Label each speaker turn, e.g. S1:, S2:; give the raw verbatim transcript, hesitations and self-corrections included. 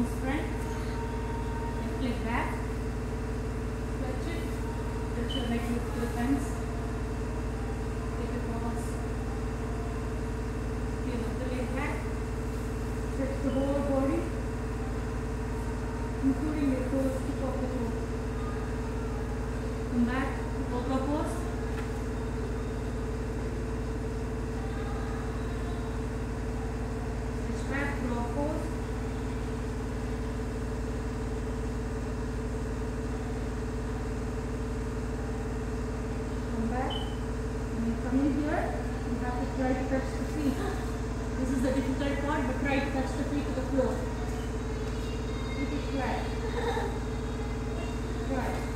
S1: palms front, left leg back, stretch it, stretch your leg with your hands, take a pause, feel the leg back, stretch the whole body, including your toes, tip of the toe. Come back, cobra pose. Stretch back, frog pose. Come back. When you come in here, you have to try to touch the feet. This is the difficult part, but try to touch the feet to the floor. Keep it flat. Try.